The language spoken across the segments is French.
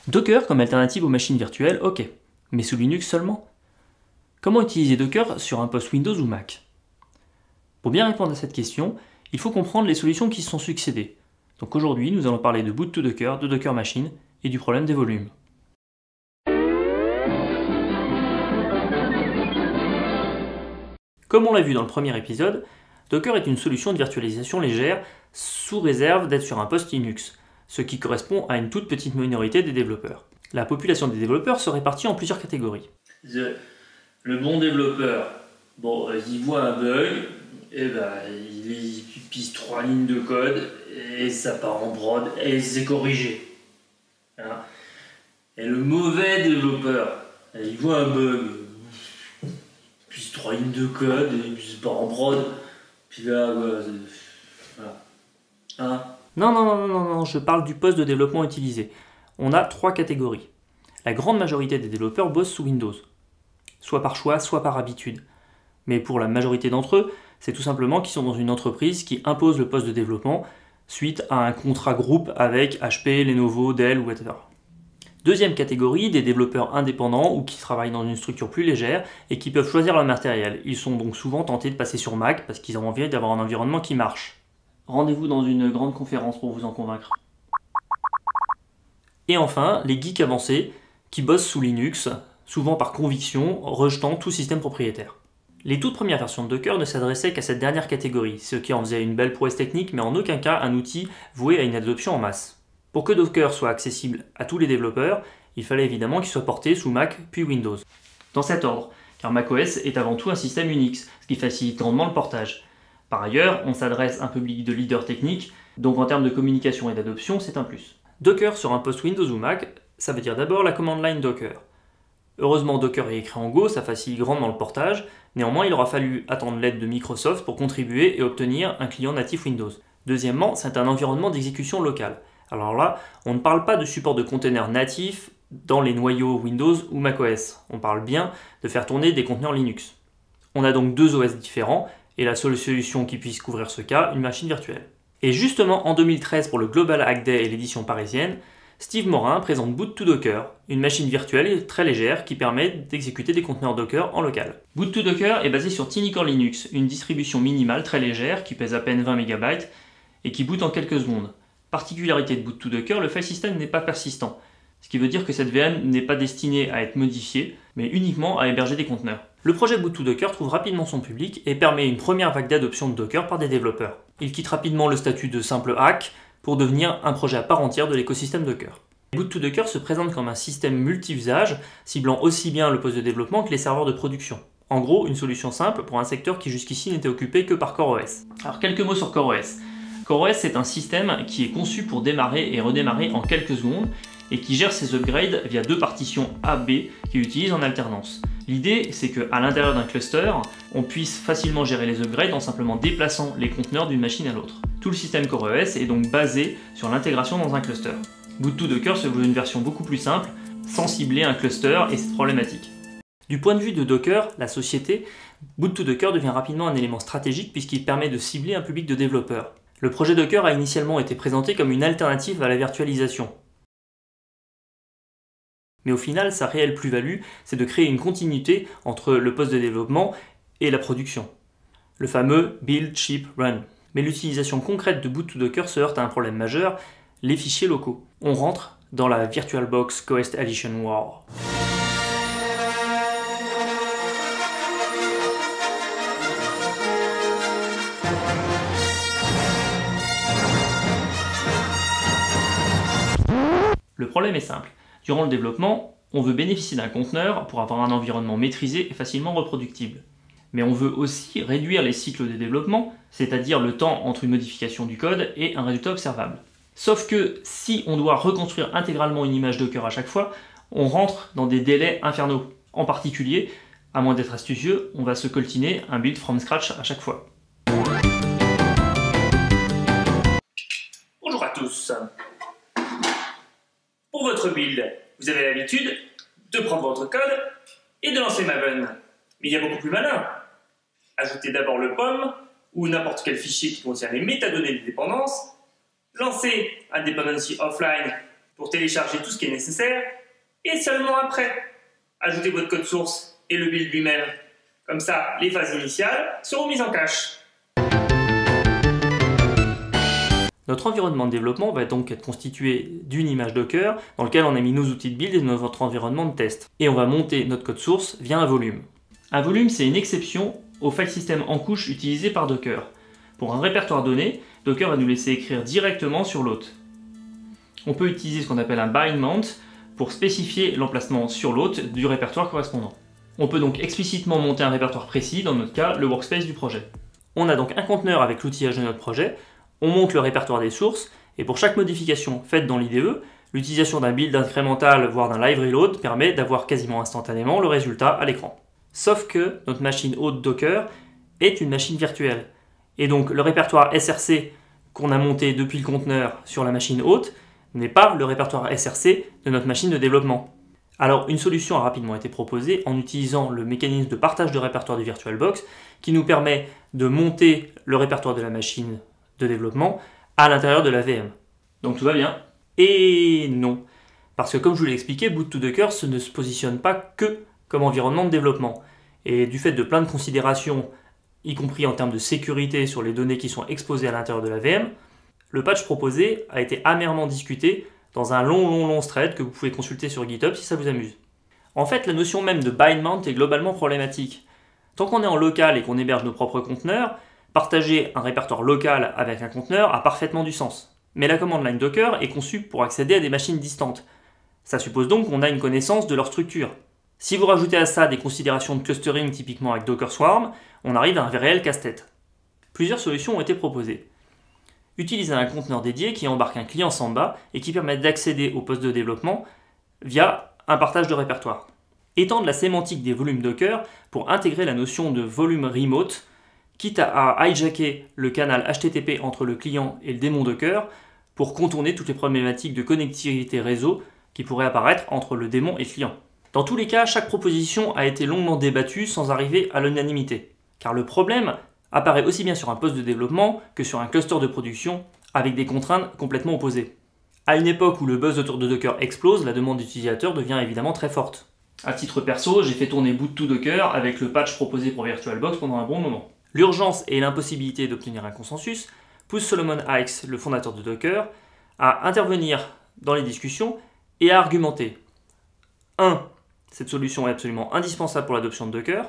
Docker comme alternative aux machines virtuelles, ok, mais sous Linux seulement? Comment utiliser Docker sur un poste Windows ou Mac? Pour bien répondre à cette question, il faut comprendre les solutions qui se sont succédées. Donc aujourd'hui, nous allons parler de Boot2Docker, de Docker Machine et du problème des volumes. Comme on l'a vu dans le premier épisode, Docker est une solution de virtualisation légère sous réserve d'être sur un poste Linux, ce qui correspond à une toute petite minorité des développeurs. La population des développeurs se répartit en plusieurs catégories. Le bon développeur, il voit un bug, et il pisse 3 lignes de code, et ça part en prod, et c'est corrigé. Hein. Et le mauvais développeur, il voit un bug, il pisse 3 lignes de code, et puis ça part en prod, puis là, voilà. Hein. Non, je parle du poste de développement utilisé. On a 3 catégories. La grande majorité des développeurs bossent sous Windows, soit par choix, soit par habitude. Mais pour la majorité d'entre eux, c'est tout simplement qu'ils sont dans une entreprise qui impose le poste de développement suite à un contrat groupe avec HP, Lenovo, Dell ou whatever. Deuxième catégorie, des développeurs indépendants ou qui travaillent dans une structure plus légère et qui peuvent choisir leur matériel. Ils sont donc souvent tentés de passer sur Mac parce qu'ils ont envie d'avoir un environnement qui marche. Rendez-vous dans une grande conférence pour vous en convaincre. Et enfin, les geeks avancés qui bossent sous Linux, souvent par conviction, rejetant tout système propriétaire. Les toutes premières versions de Docker ne s'adressaient qu'à cette dernière catégorie, ce qui en faisait une belle prouesse technique, mais en aucun cas un outil voué à une adoption en masse. Pour que Docker soit accessible à tous les développeurs, il fallait évidemment qu'il soit porté sous Mac puis Windows. Dans cet ordre, car macOS est avant tout un système Unix, ce qui facilite grandement le portage. Par ailleurs, on s'adresse à un public de leaders techniques, donc en termes de communication et d'adoption, c'est un plus. Docker sur un poste Windows ou Mac, ça veut dire d'abord la command line Docker. Heureusement, Docker est écrit en Go, ça facilite grandement le portage. Néanmoins, il aura fallu attendre l'aide de Microsoft pour contribuer et obtenir un client natif Windows. Deuxièmement, c'est un environnement d'exécution locale. Alors là, on ne parle pas de support de conteneurs natifs dans les noyaux Windows ou macOS. On parle bien de faire tourner des conteneurs Linux. On a donc 2 OS différents, et la seule solution qui puisse couvrir ce cas, une machine virtuelle. Et justement, en 2013, pour le Global Hack Day et l'édition parisienne, Steve Morin présente Boot2Docker, une machine virtuelle très légère qui permet d'exécuter des conteneurs Docker en local. Boot2Docker est basé sur TinyCore Linux, une distribution minimale très légère qui pèse à peine 20 MB et qui boot en quelques secondes. Particularité de Boot2Docker, le file system n'est pas persistant, ce qui veut dire que cette VM n'est pas destinée à être modifiée, mais uniquement à héberger des conteneurs. Le projet Boot2Docker trouve rapidement son public et permet une première vague d'adoption de Docker par des développeurs. Il quitte rapidement le statut de simple hack pour devenir un projet à part entière de l'écosystème Docker. Boot2Docker se présente comme un système multi-usage, ciblant aussi bien le poste de développement que les serveurs de production. En gros, une solution simple pour un secteur qui jusqu'ici n'était occupé que par CoreOS. Alors quelques mots sur CoreOS. CoreOS c'est un système qui est conçu pour démarrer et redémarrer en quelques secondes et qui gère ses upgrades via 2 partitions A-B qu'il utilise en alternance. L'idée, c'est qu'à l'intérieur d'un cluster, on puisse facilement gérer les upgrades en simplement déplaçant les conteneurs d'une machine à l'autre. Tout le système CoreOS est donc basé sur l'intégration dans un cluster. Boot2Docker se veut une version beaucoup plus simple, sans cibler un cluster et c'est problématique. Du point de vue de Docker, la société, Boot2Docker devient rapidement un élément stratégique puisqu'il permet de cibler un public de développeurs. Le projet Docker a initialement été présenté comme une alternative à la virtualisation. Mais au final, sa réelle plus-value, c'est de créer une continuité entre le poste de développement et la production. Le fameux Build, Ship, Run. Mais l'utilisation concrète de Boot2Docker se heurte à un problème majeur, les fichiers locaux. On rentre dans la VirtualBox Coest Edition War. Le problème est simple. Durant le développement, on veut bénéficier d'un conteneur pour avoir un environnement maîtrisé et facilement reproductible. Mais on veut aussi réduire les cycles de développement, c'est-à-dire le temps entre une modification du code et un résultat observable. Sauf que si on doit reconstruire intégralement une image Docker à chaque fois, on rentre dans des délais infernaux. En particulier, à moins d'être astucieux, on va se coltiner un build from scratch à chaque fois. Bonjour à tous. Pour votre build, vous avez l'habitude de prendre votre code et de lancer Maven. Mais il y a beaucoup plus malin. Ajoutez d'abord le POM ou n'importe quel fichier qui contient les métadonnées des dépendances, lancez un dependency offline pour télécharger tout ce qui est nécessaire, et seulement après, ajoutez votre code source et le build lui-même. Comme ça, les phases initiales seront mises en cache. Notre environnement de développement va donc être constitué d'une image Docker dans laquelle on a mis nos outils de build et notre environnement de test. Et on va monter notre code source via un volume. Un volume, c'est une exception au file system en couche utilisé par Docker. Pour un répertoire donné, Docker va nous laisser écrire directement sur l'hôte. On peut utiliser ce qu'on appelle un bind mount pour spécifier l'emplacement sur l'hôte du répertoire correspondant. On peut donc explicitement monter un répertoire précis, dans notre cas le workspace du projet. On a donc un conteneur avec l'outillage de notre projet, on monte le répertoire des sources, et pour chaque modification faite dans l'IDE, l'utilisation d'un build incrémental, voire d'un live reload, permet d'avoir quasiment instantanément le résultat à l'écran. Sauf que notre machine hôte Docker est une machine virtuelle. Et donc le répertoire SRC qu'on a monté depuis le conteneur sur la machine hôte n'est pas le répertoire SRC de notre machine de développement. Alors une solution a rapidement été proposée en utilisant le mécanisme de partage de répertoire du VirtualBox qui nous permet de monter le répertoire de la machine de développement à l'intérieur de la VM. Donc tout va bien. Et non. Parce que comme je vous l'ai expliqué, Boot2Docker ne se positionne pas que comme environnement de développement. Et du fait de plein de considérations, y compris en termes de sécurité sur les données qui sont exposées à l'intérieur de la VM, le patch proposé a été amèrement discuté dans un long thread que vous pouvez consulter sur GitHub si ça vous amuse. En fait, la notion même de bind mount est globalement problématique. Tant qu'on est en local et qu'on héberge nos propres conteneurs, partager un répertoire local avec un conteneur a parfaitement du sens. Mais la command line Docker est conçue pour accéder à des machines distantes. Ça suppose donc qu'on a une connaissance de leur structure. Si vous rajoutez à ça des considérations de clustering typiquement avec Docker Swarm, on arrive à un réel casse-tête. Plusieurs solutions ont été proposées. Utiliser un conteneur dédié qui embarque un client Samba et qui permet d'accéder au poste de développement via un partage de répertoire. Étendre la sémantique des volumes Docker pour intégrer la notion de volume remote, quitte à hijacker le canal HTTP entre le client et le démon Docker pour contourner toutes les problématiques de connectivité réseau qui pourraient apparaître entre le démon et le client. Dans tous les cas, chaque proposition a été longuement débattue sans arriver à l'unanimité. Car le problème apparaît aussi bien sur un poste de développement que sur un cluster de production avec des contraintes complètement opposées. À une époque où le buzz autour de Docker explose, la demande d'utilisateurs devient évidemment très forte. À titre perso, j'ai fait tourner Boot2Docker avec le patch proposé pour VirtualBox pendant un bon moment. L'urgence et l'impossibilité d'obtenir un consensus poussent Solomon Hykes, le fondateur de Docker, à intervenir dans les discussions et à argumenter. 1. Cette solution est absolument indispensable pour l'adoption de Docker.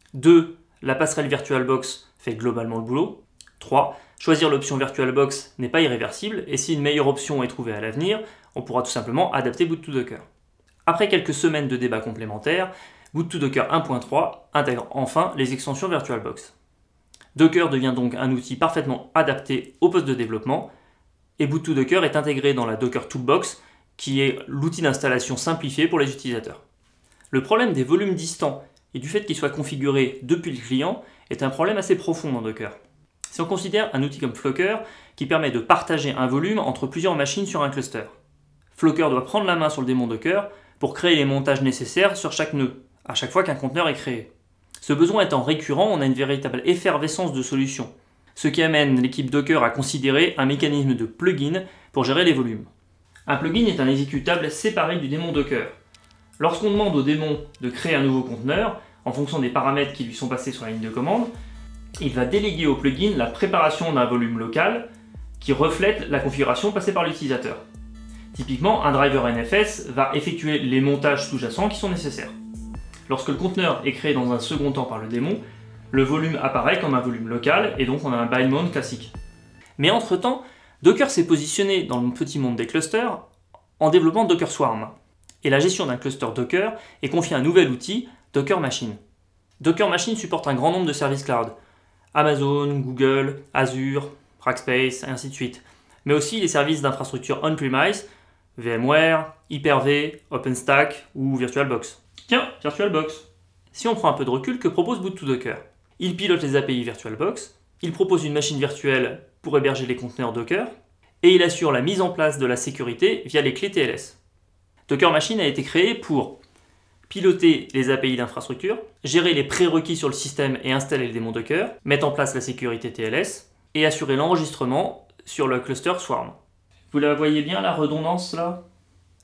2. La passerelle VirtualBox fait globalement le boulot. 3. Choisir l'option VirtualBox n'est pas irréversible et si une meilleure option est trouvée à l'avenir, on pourra tout simplement adapter Boot2Docker. Après quelques semaines de débats complémentaires, Boot2Docker 1.3 intègre enfin les extensions VirtualBox. Docker devient donc un outil parfaitement adapté au poste de développement et Boot2Docker est intégré dans la Docker Toolbox qui est l'outil d'installation simplifié pour les utilisateurs. Le problème des volumes distants et du fait qu'ils soient configurés depuis le client est un problème assez profond dans Docker. Si on considère un outil comme Flocker qui permet de partager un volume entre plusieurs machines sur un cluster. Flocker doit prendre la main sur le démon Docker pour créer les montages nécessaires sur chaque nœud, à chaque fois qu'un conteneur est créé. Ce besoin étant récurrent, on a une véritable effervescence de solutions, ce qui amène l'équipe Docker à considérer un mécanisme de plugin pour gérer les volumes. Un plugin est un exécutable séparé du démon Docker. Lorsqu'on demande au démon de créer un nouveau conteneur, en fonction des paramètres qui lui sont passés sur la ligne de commande, il va déléguer au plugin la préparation d'un volume local qui reflète la configuration passée par l'utilisateur. Typiquement, un driver NFS va effectuer les montages sous-jacents qui sont nécessaires. Lorsque le conteneur est créé dans un second temps par le démon, le volume apparaît comme un volume local et donc on a un bind mount classique. Mais entre-temps, Docker s'est positionné dans le petit monde des clusters en développant Docker Swarm. Et la gestion d'un cluster Docker est confiée à un nouvel outil, Docker Machine. Docker Machine supporte un grand nombre de services cloud. Amazon, Google, Azure, Rackspace, et ainsi de suite. Mais aussi les services d'infrastructure on-premise, VMware, Hyper-V, OpenStack ou VirtualBox. Tiens, VirtualBox. Si on prend un peu de recul, que propose Boot2Docker? Il pilote les API VirtualBox, il propose une machine virtuelle pour héberger les conteneurs Docker, et il assure la mise en place de la sécurité via les clés TLS. Docker Machine a été créé pour piloter les API d'infrastructure, gérer les prérequis sur le système et installer le démon Docker, mettre en place la sécurité TLS, et assurer l'enregistrement sur le cluster Swarm. Vous la voyez bien la redondance là?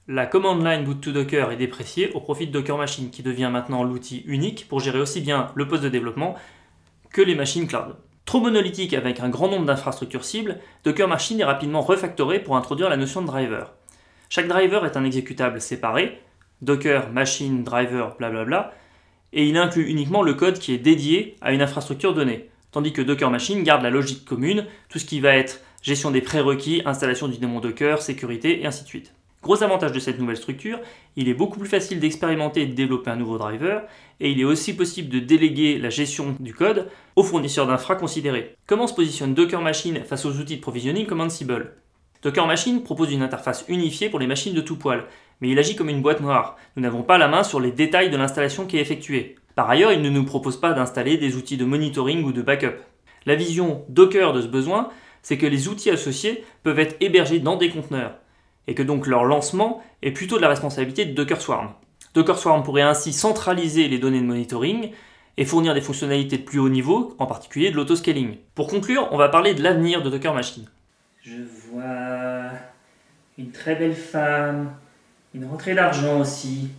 La command line boot to Docker est dépréciée au profit de Docker Machine, qui devient maintenant l'outil unique pour gérer aussi bien le poste de développement que les machines cloud. Trop monolithique avec un grand nombre d'infrastructures cibles, Docker Machine est rapidement refactoré pour introduire la notion de driver. Chaque driver est un exécutable séparé, Docker, Machine, Driver, blablabla, et il inclut uniquement le code qui est dédié à une infrastructure donnée, tandis que Docker Machine garde la logique commune, tout ce qui va être gestion des prérequis, installation du démon Docker, sécurité, et ainsi de suite. Gros avantage de cette nouvelle structure, il est beaucoup plus facile d'expérimenter et de développer un nouveau driver, et il est aussi possible de déléguer la gestion du code aux fournisseurs d'infra considérés. Comment se positionne Docker Machine face aux outils de provisioning comme Ansible? Docker Machine propose une interface unifiée pour les machines de tout poil, mais il agit comme une boîte noire. Nous n'avons pas la main sur les détails de l'installation qui est effectuée. Par ailleurs, il ne nous propose pas d'installer des outils de monitoring ou de backup. La vision Docker de ce besoin, c'est que les outils associés peuvent être hébergés dans des conteneurs, et que donc leur lancement est plutôt de la responsabilité de Docker Swarm. Docker Swarm pourrait ainsi centraliser les données de monitoring et fournir des fonctionnalités de plus haut niveau, en particulier de l'autoscaling. Pour conclure, on va parler de l'avenir de Docker Machine. Je vois une très belle femme, une rentrée d'argent aussi,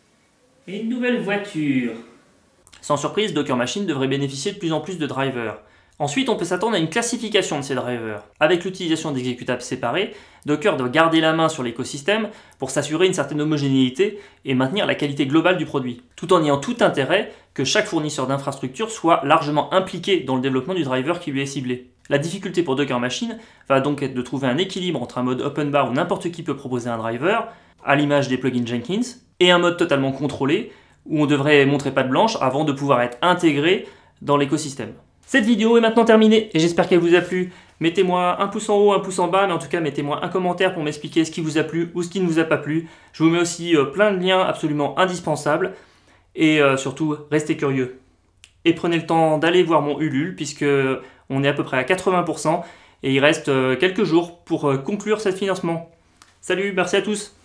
et une nouvelle voiture. Sans surprise, Docker Machine devrait bénéficier de plus en plus de drivers. Ensuite, on peut s'attendre à une classification de ces drivers. Avec l'utilisation d'exécutables séparés, Docker doit garder la main sur l'écosystème pour s'assurer une certaine homogénéité et maintenir la qualité globale du produit, tout en ayant tout intérêt que chaque fournisseur d'infrastructure soit largement impliqué dans le développement du driver qui lui est ciblé. La difficulté pour Docker Machine va donc être de trouver un équilibre entre un mode open bar où n'importe qui peut proposer un driver, à l'image des plugins Jenkins, et un mode totalement contrôlé où on devrait montrer patte blanche avant de pouvoir être intégré dans l'écosystème. Cette vidéo est maintenant terminée et j'espère qu'elle vous a plu. Mettez-moi un pouce en haut, un pouce en bas, mais en tout cas mettez-moi un commentaire pour m'expliquer ce qui vous a plu ou ce qui ne vous a pas plu. Je vous mets aussi plein de liens absolument indispensables et surtout restez curieux. Et prenez le temps d'aller voir mon Ulule puisque on est à peu près à 80% et il reste quelques jours pour conclure ce financement. Salut, merci à tous!